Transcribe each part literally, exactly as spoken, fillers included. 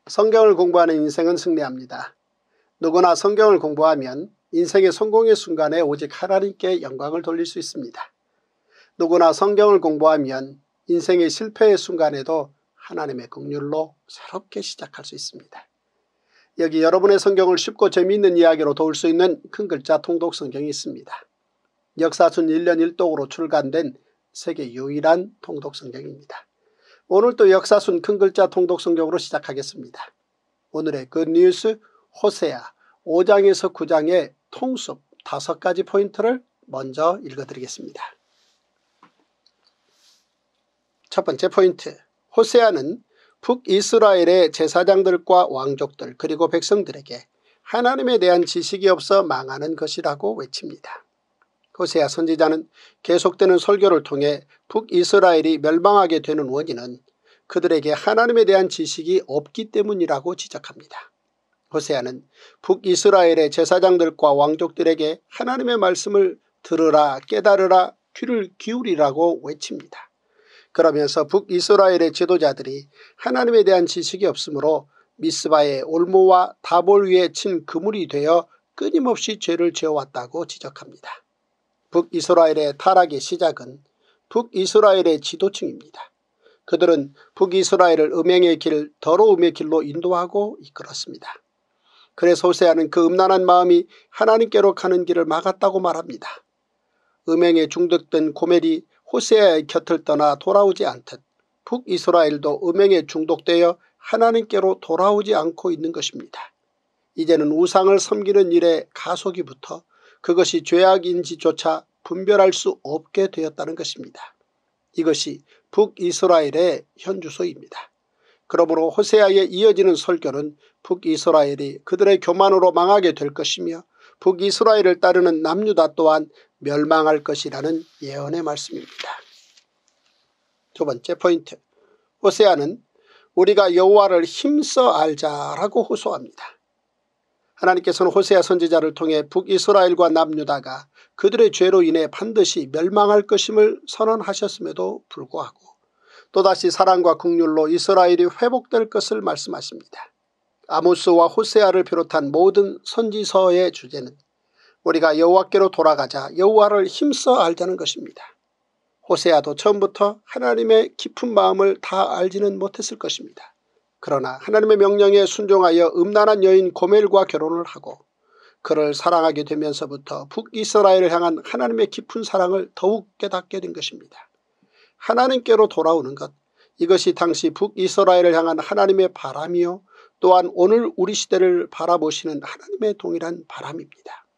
성경을 공부하는 인생은 승리합니다. 누구나 성경을 공부하면 인생의 성공의 순간에 오직 하나님께 영광을 돌릴 수 있습니다. 누구나 성경을 공부하면 인생의 실패의 순간에도 하나님의 긍휼로 새롭게 시작할 수 있습니다. 여기 여러분의 성경을 쉽고 재미있는 이야기로 도울 수 있는 큰 글자 통독 성경이 있습니다. 역사순 일 년 일 독으로 출간된 세계 유일한 통독 성경입니다. 오늘도 역사순 큰 글자 통독 성경으로 시작하겠습니다. 오늘의 굿뉴스 호세아 오 장에서 구 장의 통습 다섯 가지 포인트를 먼저 읽어드리겠습니다. 첫 번째 포인트, 호세아는 북이스라엘의 제사장들과 왕족들 그리고 백성들에게 하나님에 대한 지식이 없어 망하는 것이라고 외칩니다. 호세아 선지자는 계속되는 설교를 통해 북이스라엘이 멸망하게 되는 원인은 그들에게 하나님에 대한 지식이 없기 때문이라고 지적합니다. 호세아는 북이스라엘의 제사장들과 왕족들에게 하나님의 말씀을 들으라 깨달으라 귀를 기울이라고 외칩니다. 그러면서 북이스라엘의 지도자들이 하나님에 대한 지식이 없으므로 미스바의 올모와 다볼 위에 친 그물이 되어 끊임없이 죄를 지어왔다고 지적합니다. 북이스라엘의 타락의 시작은 북이스라엘의 지도층입니다. 그들은 북이스라엘을 음행의 길, 더러움의 길로 인도하고 이끌었습니다. 그래서 호세아는 그 음란한 마음이 하나님께로 가는 길을 막았다고 말합니다. 음행에 중독된 고멜이 호세아의 곁을 떠나 돌아오지 않듯 북이스라엘도 음행에 중독되어 하나님께로 돌아오지 않고 있는 것입니다. 이제는 우상을 섬기는 일에 가속이 붙어 그것이 죄악인지조차 분별할 수 없게 되었다는 것입니다. 이것이 북이스라엘의 현주소입니다. 그러므로 호세아에 이어지는 설교는 북이스라엘이 그들의 교만으로 망하게 될 것이며 북이스라엘을 따르는 남유다 또한 멸망할 것이라는 예언의 말씀입니다. 두 번째 포인트, 호세아는 우리가 여호와를 힘써 알자라고 호소합니다. 하나님께서는 호세아 선지자를 통해 북이스라엘과 남유다가 그들의 죄로 인해 반드시 멸망할 것임을 선언하셨음에도 불구하고 또다시 사랑과 긍휼로 이스라엘이 회복될 것을 말씀하십니다. 아모스와 호세아를 비롯한 모든 선지서의 주제는 우리가 여호와께로 돌아가자 여호와를 힘써 알자는 것입니다. 호세아도 처음부터 하나님의 깊은 마음을 다 알지는 못했을 것입니다. 그러나 하나님의 명령에 순종하여 음란한 여인 고멜과 결혼을 하고 그를 사랑하게 되면서부터 북이스라엘을 향한 하나님의 깊은 사랑을 더욱 깨닫게 된 것입니다. 하나님께로 돌아오는 것, 이것이 당시 북이스라엘을 향한 하나님의 바람이요 또한 오늘 우리 시대를 바라보시는 하나님의 동일한 바람입니다.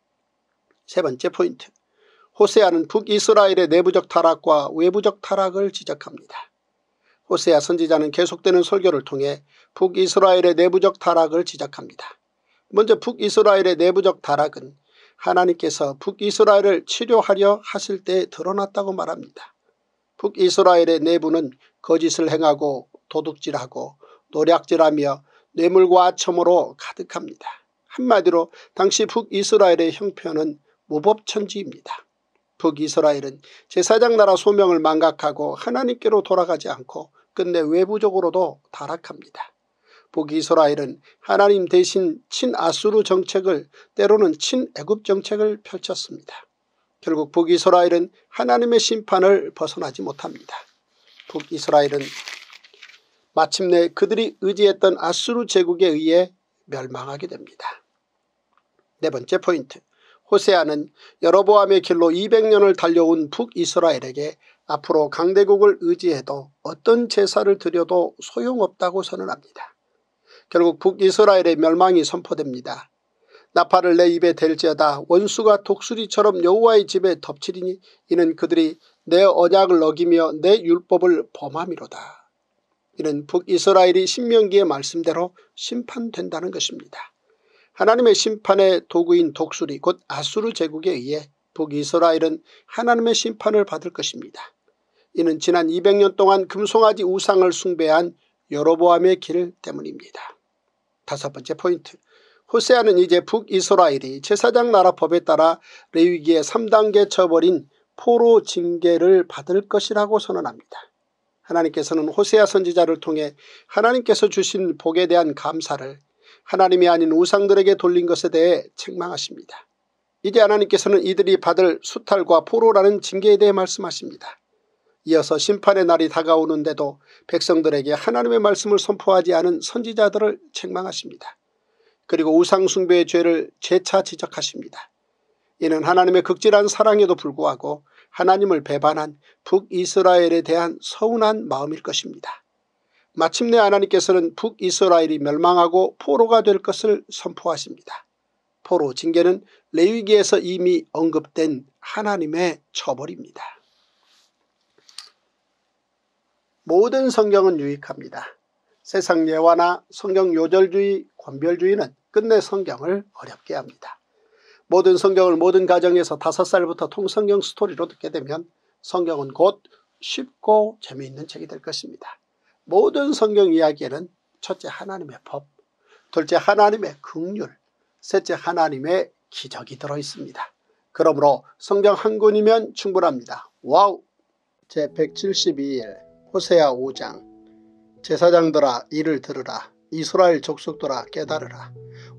세 번째 포인트, 호세아는 북이스라엘의 내부적 타락과 외부적 타락을 지적합니다. 호세아 선지자는 계속되는 설교를 통해 북이스라엘의 내부적 타락을 지적합니다. 먼저 북이스라엘의 내부적 타락은 하나님께서 북이스라엘을 치료하려 하실 때 드러났다고 말합니다. 북이스라엘의 내부는 거짓을 행하고 도둑질하고 노략질하며 뇌물과 아첨으로 가득합니다. 한마디로 당시 북이스라엘의 형편은 무법천지입니다. 북이스라엘은 제사장 나라 소명을 망각하고 하나님께로 돌아가지 않고 끝내 외부적으로도 타락합니다. 북이스라엘은 하나님 대신 친아수르 정책을 때로는 친애굽 정책을 펼쳤습니다. 결국 북이스라엘은 하나님의 심판을 벗어나지 못합니다. 북이스라엘은 마침내 그들이 의지했던 아수르 제국에 의해 멸망하게 됩니다. 네 번째 포인트, 호세아는 여로보암의 길로 이백 년을 달려온 북이스라엘에게 앞으로 강대국을 의지해도 어떤 제사를 드려도 소용없다고 선언합니다. 결국 북이스라엘의 멸망이 선포됩니다. 나팔을 내 입에 댈지어다 원수가 독수리처럼 여호와의 집에 덮치리니 이는 그들이 내 언약을 어기며 내 율법을 범함이로다. 이는 북이스라엘이 신명기의 말씀대로 심판된다는 것입니다. 하나님의 심판의 도구인 독수리 곧 아수르 제국에 의해 북이스라엘은 하나님의 심판을 받을 것입니다. 이는 지난 이백 년 동안 금송아지 우상을 숭배한 여로보암의 길 때문입니다. 다섯 번째 포인트, 호세아는 이제 북이스라엘이 제사장 나라법에 따라 레위기의 삼 단계 처벌인 포로 징계를 받을 것이라고 선언합니다. 하나님께서는 호세아 선지자를 통해 하나님께서 주신 복에 대한 감사를 하나님이 아닌 우상들에게 돌린 것에 대해 책망하십니다. 이제 하나님께서는 이들이 받을 수탈과 포로라는 징계에 대해 말씀하십니다. 이어서 심판의 날이 다가오는데도 백성들에게 하나님의 말씀을 선포하지 않은 선지자들을 책망하십니다. 그리고 우상숭배의 죄를 재차 지적하십니다. 이는 하나님의 극진한 사랑에도 불구하고 하나님을 배반한 북이스라엘에 대한 서운한 마음일 것입니다. 마침내 하나님께서는 북이스라엘이 멸망하고 포로가 될 것을 선포하십니다. 포로 징계는 레위기에서 이미 언급된 하나님의 처벌입니다. 모든 성경은 유익합니다. 세상 예화나 성경 요절주의, 권별주의는 끝내 성경을 어렵게 합니다. 모든 성경을 모든 가정에서 다섯 살부터 통성경 스토리로 듣게 되면 성경은 곧 쉽고 재미있는 책이 될 것입니다. 모든 성경 이야기에는 첫째 하나님의 법, 둘째 하나님의 긍휼, 셋째 하나님의 기적이 들어있습니다. 그러므로 성경 한 권이면 충분합니다. 와우! 제백칠십이 일 호세아 오 장. 제사장들아 이를 들으라. 이스라엘 족속들아 깨달으라.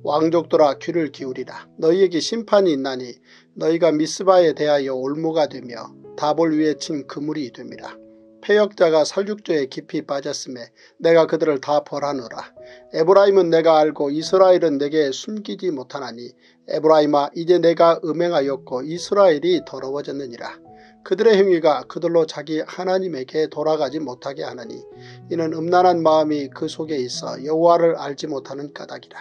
왕족들아 귀를 기울이라. 너희에게 심판이 있나니 너희가 미스바에 대하여 올무가 되며 다볼 위에 친 그물이 됨이라. 패역자가 살육조에 깊이 빠졌음에 내가 그들을 다 벌하노라. 에브라임은 내가 알고 이스라엘은 내게 숨기지 못하나니 에브라임아 이제 내가 음행하였고 이스라엘이 더러워졌느니라. 그들의 행위가 그들로 자기 하나님에게 돌아가지 못하게 하느니 이는 음란한 마음이 그 속에 있어 여호와를 알지 못하는 까닭이라.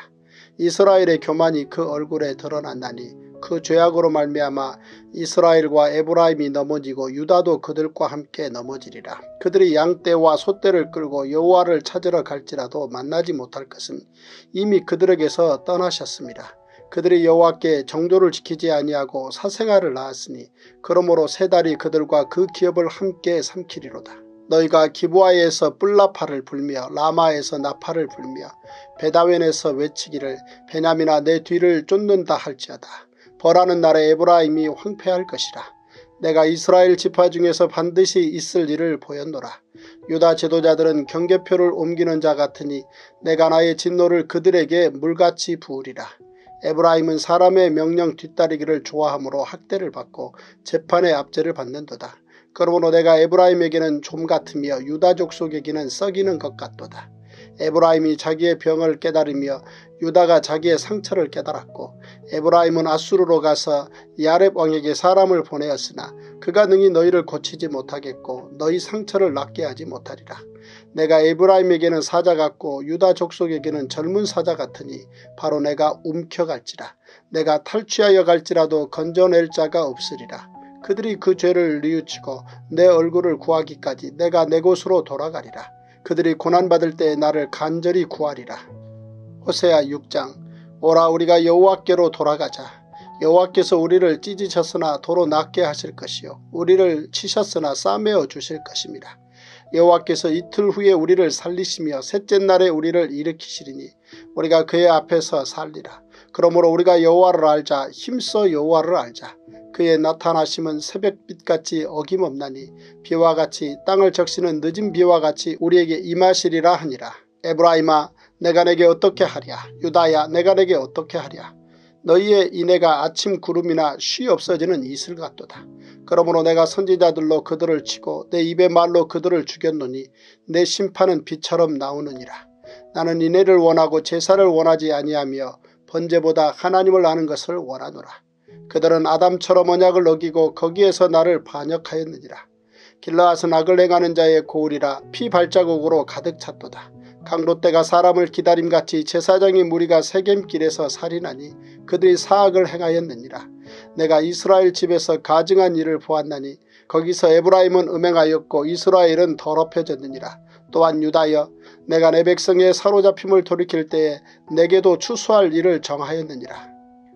이스라엘의 교만이 그 얼굴에 드러났나니 그 죄악으로 말미암아 이스라엘과 에브라임이 넘어지고 유다도 그들과 함께 넘어지리라. 그들이 양떼와 소떼를 끌고 여호와를 찾으러 갈지라도 만나지 못할 것은 이미 그들에게서 떠나셨습니다. 그들이 여호와께 정조를 지키지 아니하고 사생아를 낳았으니 그러므로 세 달이 그들과 그 기업을 함께 삼키리로다. 너희가 기브아에서 뿔나파를 불며 라마에서 나파를 불며 베다웬에서 외치기를 베냐민아 내 뒤를 쫓는다 할지어다. 벌하는 날에 에브라임이 황폐할 것이라. 내가 이스라엘 지파 중에서 반드시 있을 일을 보였노라. 유다 지도자들은 경계표를 옮기는 자 같으니 내가 나의 진노를 그들에게 물같이 부으리라. 에브라임은 사람의 명령 뒤따르기를 좋아하므로 학대를 받고 재판의 압제를 받는도다. 그러므로 내가 에브라임에게는 좀 같으며 유다 족속에게는 썩이는 것 같도다. 에브라임이 자기의 병을 깨달으며 유다가 자기의 상처를 깨달았고 에브라임은 아수르로 가서 야렙 왕에게 사람을 보내었으나 그가 능히 너희를 고치지 못하겠고 너희 상처를 낫게 하지 못하리라. 내가 에브라임에게는 사자 같고 유다 족속에게는 젊은 사자 같으니 바로 내가 움켜갈지라. 내가 탈취하여 갈지라도 건져낼 자가 없으리라. 그들이 그 죄를 뉘우치고 내 얼굴을 구하기까지 내가 내 곳으로 돌아가리라. 그들이 고난받을 때에 나를 간절히 구하리라. 호세아 육 장. 오라 우리가 여호와께로 돌아가자. 여호와께서 우리를 찢으셨으나 도로 낫게 하실 것이요 우리를 치셨으나 싸매어 주실 것입니다. 여호와께서 이틀 후에 우리를 살리시며 셋째 날에 우리를 일으키시리니 우리가 그의 앞에서 살리라. 그러므로 우리가 여호와를 알자. 힘써 여호와를 알자. 그의 나타나심은 새벽빛같이 어김없나니 비와 같이 땅을 적시는 늦은 비와 같이 우리에게 임하시리라 하니라. 에브라임아 내가 내게 어떻게 하랴. 유다야 내가 내게 어떻게 하랴. 너희의 인애가 아침 구름이나 쉬 없어지는 이슬 같도다. 그러므로 내가 선지자들로 그들을 치고 내 입의 말로 그들을 죽였노니 내 심판은 비처럼 나오느니라. 나는 인애를 원하고 제사를 원하지 아니하며 번제보다 하나님을 아는 것을 원하노라. 그들은 아담처럼 언약을 어기고 거기에서 나를 반역하였느니라. 길르앗은 악을 행하는 자의 고울이라 피 발자국으로 가득 찼도다. 강도떼가 사람을 기다림같이 제사장의 무리가 세겜길에서 살인하니 그들이 사악을 행하였느니라. 내가 이스라엘 집에서 가증한 일을 보았나니 거기서 에브라임은 음행하였고 이스라엘은 더럽혀졌느니라. 또한 유다여 내가 내 백성의 사로잡힘을 돌이킬 때에 내게도 추수할 일을 정하였느니라.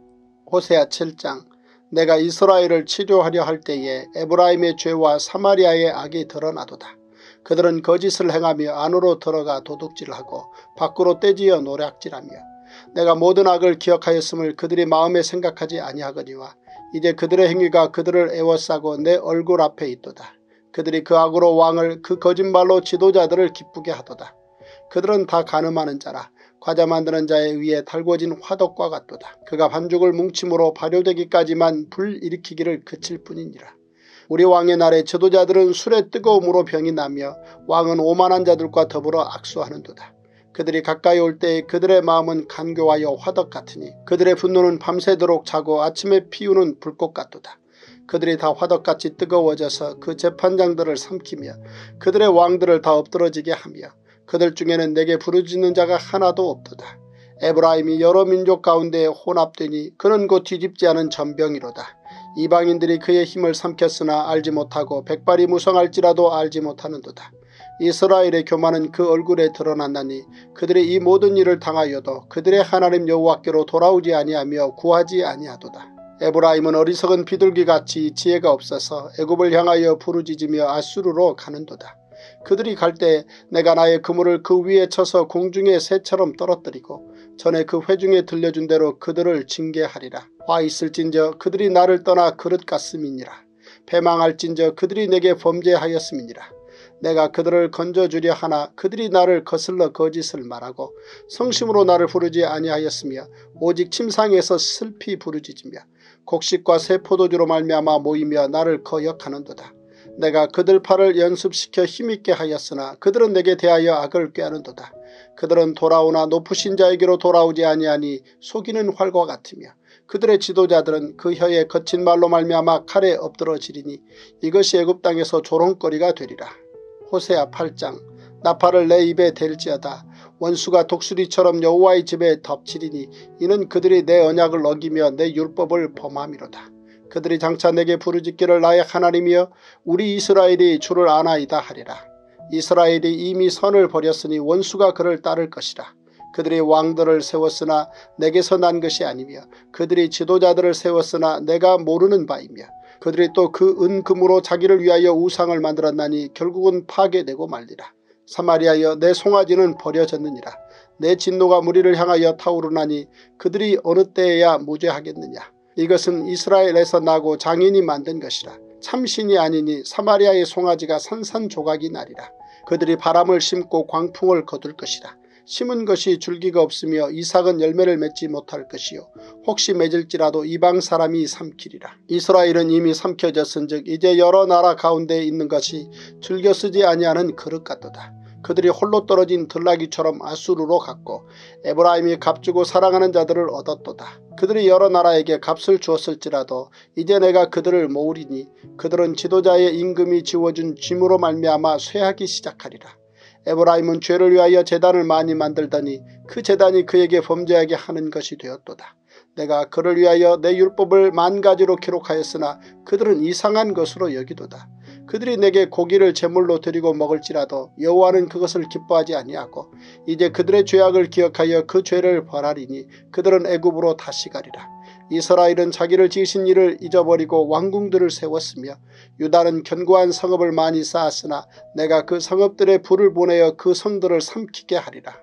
호세아 칠 장. 내가 이스라엘을 치료하려 할 때에 에브라임의 죄와 사마리아의 악이 드러나도다. 그들은 거짓을 행하며 안으로 들어가 도둑질하고 밖으로 떼지어 노략질하며 내가 모든 악을 기억하였음을 그들이 마음에 생각하지 아니하거니와 이제 그들의 행위가 그들을 애워싸고 내 얼굴 앞에 있도다. 그들이 그 악으로 왕을 그 거짓말로 지도자들을 기쁘게 하도다. 그들은 다 간음하는 자라 과자 만드는 자의 위에 달궈진 화덕과 같도다. 그가 반죽을 뭉침으로 발효되기까지만 불 일으키기를 그칠 뿐이니라. 우리 왕의 날에 지도자들은 술의 뜨거움으로 병이 나며 왕은 오만한 자들과 더불어 악수하는도다. 그들이 가까이 올 때에 그들의 마음은 간교하여 화덕 같으니 그들의 분노는 밤새도록 자고 아침에 피우는 불꽃 같도다. 그들이 다 화덕같이 뜨거워져서 그 재판장들을 삼키며 그들의 왕들을 다 엎드러지게 하며 그들 중에는 내게 부르짖는 자가 하나도 없도다. 에브라임이 여러 민족 가운데에 혼합되니 그는 곧 뒤집지 않은 전병이로다. 이방인들이 그의 힘을 삼켰으나 알지 못하고 백발이 무성할지라도 알지 못하는도다. 이스라엘의 교만은 그 얼굴에 드러났나니 그들이 이 모든 일을 당하여도 그들의 하나님 여호와께로 돌아오지 아니하며 구하지 아니하도다. 에브라임은 어리석은 비둘기같이 지혜가 없어서 애굽을 향하여 부르짖으며 아수르로 가는도다. 그들이 갈 때 내가 나의 그물을 그 위에 쳐서 공중의 새처럼 떨어뜨리고 전에 그 회중에 들려준 대로 그들을 징계하리라. 화 있을진저 그들이 나를 떠나 그릇 같음이니라. 패망할진저 그들이 내게 범죄하였음이니라. 내가 그들을 건져주려 하나 그들이 나를 거슬러 거짓을 말하고 성심으로 나를 부르지 아니하였으며 오직 침상에서 슬피 부르짖으며 곡식과 새 포도주로 말미암아 모이며 나를 거역하는도다. 내가 그들 팔을 연습시켜 힘있게 하였으나 그들은 내게 대하여 악을 꾀하는도다. 그들은 돌아오나 높으신 자에게로 돌아오지 아니하니 속이는 활과 같으며 그들의 지도자들은 그 혀에 거친 말로 말미암아 칼에 엎드러지리니 이것이 애굽 땅에서 조롱거리가 되리라. 호세아 팔 장. 나팔을 내 입에 댈지어다. 원수가 독수리처럼 여호와의 집에 덮치리니 이는 그들이 내 언약을 어기며 내 율법을 범함이로다. 그들이 장차 내게 부르짖기를 나의 하나님이여 우리 이스라엘이 주를 아나이다 하리라. 이스라엘이 이미 선을 버렸으니 원수가 그를 따를 것이라. 그들이 왕들을 세웠으나 내게서 난 것이 아니며 그들이 지도자들을 세웠으나 내가 모르는 바이며 그들이 또 그 은금으로 자기를 위하여 우상을 만들었나니 결국은 파괴되고 말리라. 사마리아여 내 송아지는 버려졌느니라. 내 진노가 무리를 향하여 타오르나니 그들이 어느 때에야 무죄하겠느냐. 이것은 이스라엘에서 나고 장인이 만든 것이라. 참신이 아니니 사마리아의 송아지가 산산조각이 나리라. 그들이 바람을 심고 광풍을 거둘 것이라. 심은 것이 줄기가 없으며 이삭은 열매를 맺지 못할 것이요 혹시 맺을지라도 이방 사람이 삼키리라. 이스라엘은 이미 삼켜졌은즉 이제 여러 나라 가운데 있는 것이 즐겨 쓰지 아니하는 그릇 같도다. 그들이 홀로 떨어진 들나귀처럼 아수르로 갔고 에브라임이 값주고 사랑하는 자들을 얻었도다. 그들이 여러 나라에게 값을 주었을지라도 이제 내가 그들을 모으리니 그들은 지도자의 임금이 지워준 짐으로 말미암아 쇠하기 시작하리라. 에브라임은 죄를 위하여 제단을 많이 만들더니 그 제단이 그에게 범죄하게 하는 것이 되었도다. 내가 그를 위하여 내 율법을 만 가지로 기록하였으나 그들은 이상한 것으로 여기도다. 그들이 내게 고기를 제물로 드리고 먹을지라도 여호와는 그것을 기뻐하지 아니하고 이제 그들의 죄악을 기억하여 그 죄를 벌하리니 그들은 애굽으로 다시 가리라. 이스라엘은 자기를 지으신 이를 잊어버리고 왕궁들을 세웠으며 유다는 견고한 성읍을 많이 쌓았으나 내가 그 성읍들에 불을 보내어 그 성들을 삼키게 하리라.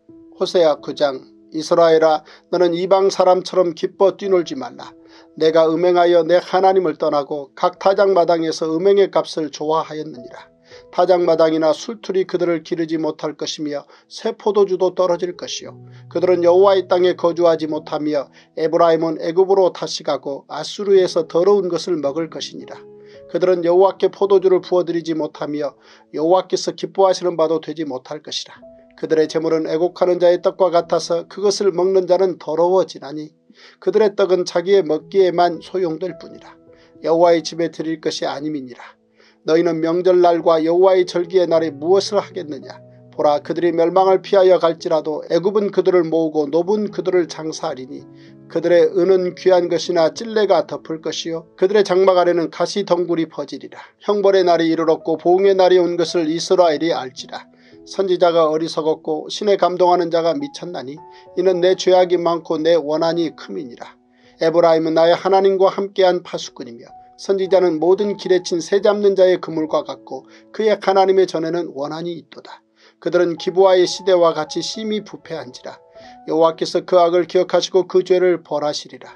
호세아 구 장. 이스라엘아 너는 이방 사람처럼 기뻐 뛰놀지 말라. 내가 음행하여 내 하나님을 떠나고 각 타작마당에서 음행의 값을 좋아하였느니라. 타작마당이나 술틀이 그들을 기르지 못할 것이며 새 포도주도 떨어질 것이요 그들은 여호와의 땅에 거주하지 못하며 에브라임은 애굽으로 다시 가고 아수르에서 더러운 것을 먹을 것이니라. 그들은 여호와께 포도주를 부어드리지 못하며 여호와께서 기뻐하시는 바도 되지 못할 것이라. 그들의 재물은 애곡하는 자의 떡과 같아서 그것을 먹는 자는 더러워지나니 그들의 떡은 자기의 먹기에만 소용될 뿐이라. 여호와의 집에 드릴 것이 아님이니라. 너희는 명절날과 여호와의 절기의 날에 무엇을 하겠느냐. 보라 그들이 멸망을 피하여 갈지라도 애굽은 그들을 모으고 노분 그들을 장사하리니 그들의 은은 귀한 것이나 찔레가 덮을 것이요 그들의 장막 아래는 가시 덩굴이 퍼지리라. 형벌의 날이 이르렀고 보응의 날이 온 것을 이스라엘이 알지라. 선지자가 어리석었고 신에 감동하는 자가 미쳤나니 이는 내 죄악이 많고 내 원한이 큼이니라. 에브라임은 나의 하나님과 함께한 파수꾼이며 선지자는 모든 길에 친 새 잡는 자의 그물과 같고 그의 하나님의 전에는 원한이 있도다. 그들은 기브아의 시대와 같이 심히 부패한지라. 여호와께서 그 악을 기억하시고 그 죄를 벌하시리라.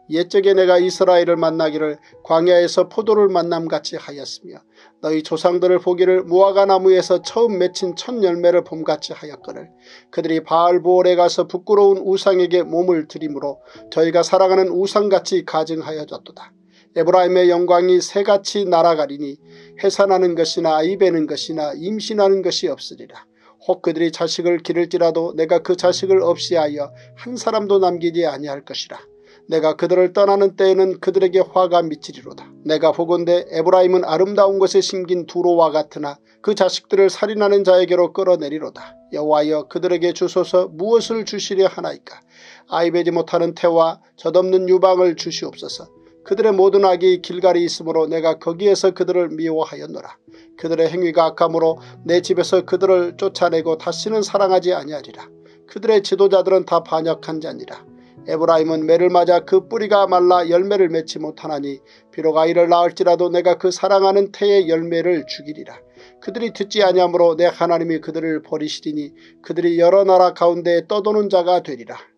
옛적에 내가 이스라엘을 만나기를 광야에서 포도를 만남같이 하였으며 너희 조상들을 보기를 무화과 나무에서 처음 맺힌 첫 열매를 봄같이 하였거늘 그들이 바알보올에 가서 부끄러운 우상에게 몸을 들이므로 저희가 사랑하는 우상같이 가증하여졌도다. 에브라임의 영광이 새같이 날아가리니 해산하는 것이나 아이베는 것이나 임신하는 것이 없으리라. 혹 그들이 자식을 기를지라도 내가 그 자식을 없이하여 한 사람도 남기지 아니할 것이라. 내가 그들을 떠나는 때에는 그들에게 화가 미치리로다. 내가 보건대 에브라임은 아름다운 것에 심긴 두로와 같으나 그 자식들을 살인하는 자에게로 끌어내리로다. 여호와여 그들에게 주소서. 무엇을 주시려 하나이까. 아이베지 못하는 태와 젖없는 유방을 주시옵소서. 그들의 모든 악이 길갈이 있으므로 내가 거기에서 그들을 미워하였노라. 그들의 행위가 악함으로 내 집에서 그들을 쫓아내고 다시는 사랑하지 아니하리라. 그들의 지도자들은 다 반역한 자니라. 에브라임은 매를 맞아 그 뿌리가 말라 열매를 맺지 못하나니 비록 아이를 낳을지라도 내가 그 사랑하는 태의 열매를 죽이리라. 그들이 듣지 아니하므로 내 하나님이 그들을 버리시리니 그들이 여러 나라 가운데 떠도는 자가 되리라.